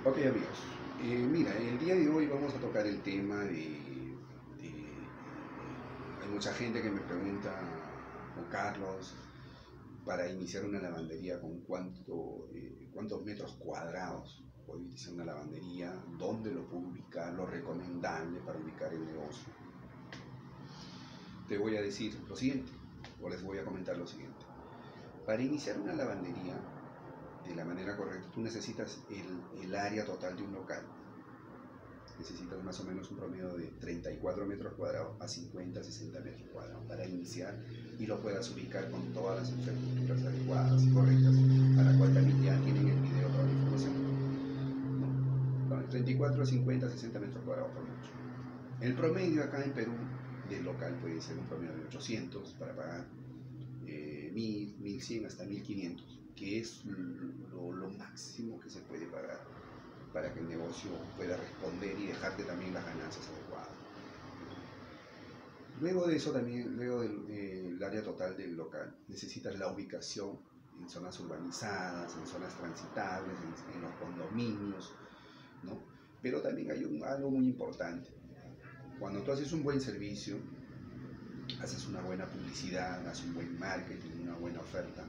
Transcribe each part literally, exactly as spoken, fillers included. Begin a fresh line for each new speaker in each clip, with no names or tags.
Ok amigos, eh, mira, el día de hoy vamos a tocar el tema de, de- hay mucha gente que me pregunta, Juan Carlos, para iniciar una lavandería, ¿con cuánto, eh, cuántos metros cuadrados puedo iniciar una lavandería? ¿Dónde lo puedo ubicar? ¿Lo recomendable para ubicar el negocio? Te voy a decir lo siguiente, o les voy a comentar lo siguiente. Para iniciar una lavandería de la manera correcta, tú necesitas el, el área total de un local. Necesitas más o menos un promedio de treinta y cuatro metros cuadrados a cincuenta, sesenta metros cuadrados para iniciar y lo puedas ubicar con todas las infraestructuras adecuadas y correctas, a la cual también ya tienen el video toda la información. ¿No? Bueno, treinta y cuatro a cincuenta, sesenta metros cuadrados por mucho. El promedio acá en Perú del local puede ser un promedio de ochocientos para pagar eh, mil, mil cien hasta mil quinientos, que es lo, lo máximo que se puede pagar para que el negocio pueda responder y dejarte también las ganancias adecuadas. Luego de eso también, luego del, del área total del local, necesitas la ubicación en zonas urbanizadas, en zonas transitables, en, en los condominios, ¿no? Pero también hay un, algo muy importante. Cuando tú haces un buen servicio, haces una buena publicidad, haces un buen marketing, una buena oferta,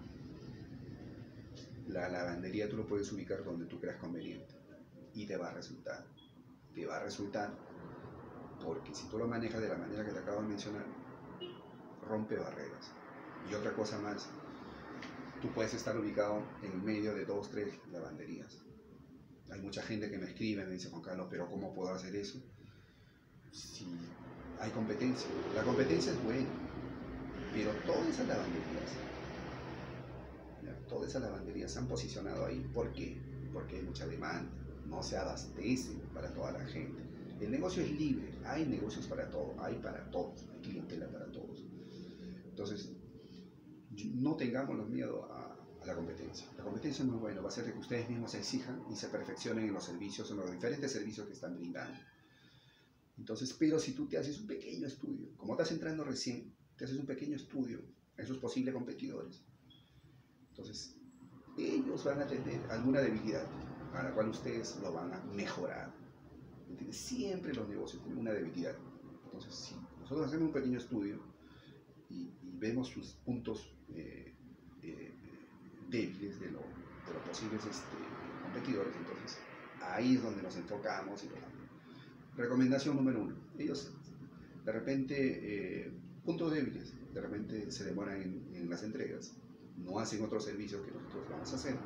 la lavandería tú lo puedes ubicar donde tú creas conveniente y te va a resultar. Te va a resultar porque si tú lo manejas de la manera que te acabo de mencionar, rompe barreras. Y otra cosa más, tú puedes estar ubicado en medio de dos, tres lavanderías. Hay mucha gente que me escribe, me dice, Juan Carlos, pero ¿cómo puedo hacer eso? Si hay competencia. La competencia es buena, pero todas esas lavanderías, ¿ya? Todas esas lavanderías se han posicionado ahí. ¿Por qué? Porque hay mucha demanda, no se abastecen para toda la gente. El negocio es libre, hay negocios para todos, hay para todos, hay clientela para todos. Entonces, no tengamos los miedo a, a la competencia. La competencia es muy buena, va a hacer que ustedes mismos se exijan y se perfeccionen en los servicios, en los diferentes servicios que están brindando. Entonces, pero si tú te haces un pequeño estudio, como estás entrando recién, te haces un pequeño estudio en sus posibles competidores, entonces ellos van a tener alguna debilidad a la cual ustedes lo van a mejorar. ¿Entiendes? Siempre los negocios tienen una debilidad. Entonces, si nosotros hacemos un pequeño estudio y, y vemos sus puntos eh, eh, débiles de, lo, de los posibles este, competidores, entonces ahí es donde nos enfocamos y lo damos. Recomendación número uno, ellos de repente, eh, puntos débiles, de repente se demoran en, en, las entregas, no hacen otros servicios que nosotros vamos a hacer,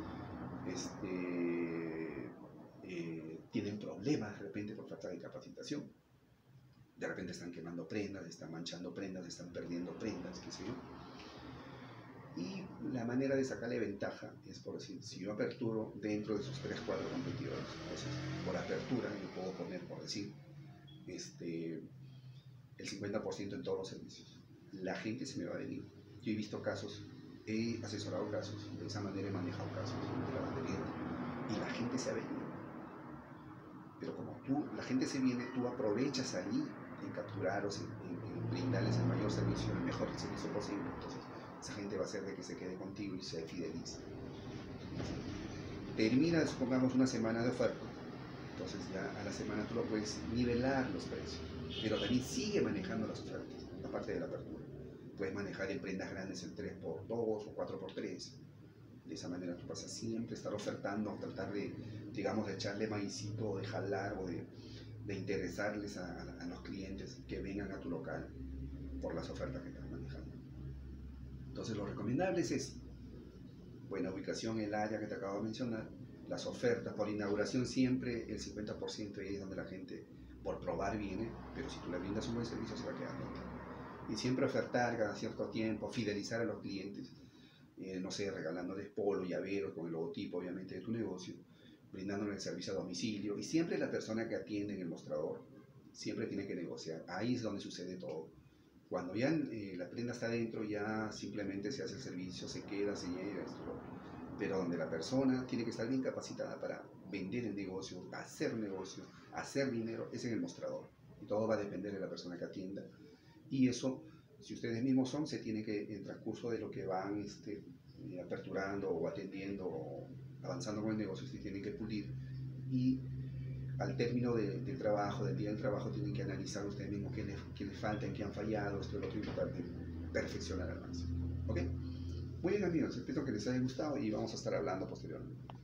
este, eh, tienen problemas de repente por falta de capacitación, de repente están quemando prendas, están manchando prendas, están perdiendo prendas, qué sé yo. Y la manera de sacarle ventaja es por decir, si yo aperturo dentro de sus tres, cuatro competidores, entonces por apertura yo puedo poner, por decir, este, el cincuenta por ciento en todos los servicios. La gente se me va a venir. Yo he visto casos, he asesorado casos, de esa manera he manejado casos de lavandería y la gente se ha venido. Pero como tú, la gente se viene, tú aprovechas ahí en capturarlos, en, en, en brindarles el mayor servicio, el mejor servicio posible. Entonces, esa gente va a hacer de que se quede contigo y se fidelice. Termina, supongamos, una semana de oferta. Entonces ya a la semana tú lo puedes nivelar los precios, pero también sigue manejando las ofertas, aparte de la apertura. Puedes manejar en prendas grandes el tres por dos o cuatro por tres. De esa manera tú vas a siempre estar ofertando, tratar de, digamos, de echarle maicito, o de jalar o de, de interesarles a, a, a los clientes que vengan a tu local por las ofertas que estás manejando. Entonces lo recomendable es eso. Buena ubicación en el área que te acabo de mencionar, las ofertas por inauguración siempre el cincuenta por ciento es donde la gente por probar viene, pero si tú le brindas un buen servicio se va a quedar contigo. Y siempre ofertar cada cierto tiempo, fidelizar a los clientes, eh, no sé, regalándoles polo, llaveros con el logotipo obviamente de tu negocio, brindándoles el servicio a domicilio y siempre la persona que atiende en el mostrador siempre tiene que negociar, ahí es donde sucede todo. Cuando ya eh, la prenda está dentro, ya simplemente se hace el servicio, se queda, se llega, esto, pero donde la persona tiene que estar bien capacitada para vender el negocio, hacer negocio, hacer dinero, es en el mostrador. Y todo va a depender de la persona que atienda. Y eso, si ustedes mismos son, se tiene que, en transcurso de lo que van este, aperturando o atendiendo o avanzando con el negocio, se tienen que pulir y al término de, del trabajo, del día del trabajo, tienen que analizar ustedes mismos qué les, qué les falta, en qué han fallado, esto es lo otro importante, perfeccionar al máximo. ¿Ok? Muy bien amigos, espero que les haya gustado y vamos a estar hablando posteriormente.